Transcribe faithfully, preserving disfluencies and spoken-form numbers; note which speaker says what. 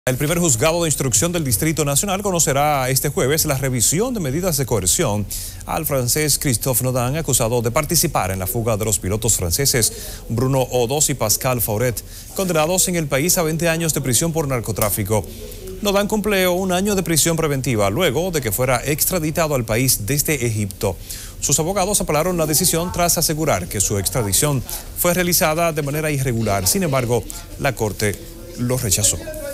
Speaker 1: El primer juzgado de instrucción del Distrito Nacional conocerá este jueves la revisión de medidas de coerción al francés Christophe Naudin, acusado de participar en la fuga de los pilotos franceses Bruno Odos y Pascal Fauret, condenados en el país a veinte años de prisión por narcotráfico. Naudin cumplió un año de prisión preventiva luego de que fuera extraditado al país desde Egipto. Sus abogados apelaron la decisión tras asegurar que su extradición fue realizada de manera irregular. Sin embargo, la Corte lo rechazó.